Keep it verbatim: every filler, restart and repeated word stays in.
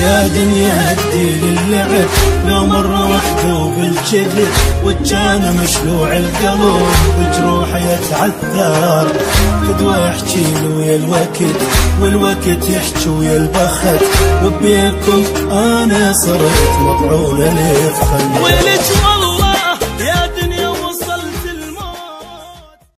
يا دنيا هدي للعب لو مرة وحده بالجذب وكان مشلوع القلب بجروح يتعثر فدوى احكي له ويا الوقت والوقت يحكي ويا البخت وبيكم انا صرت مطعون الافخن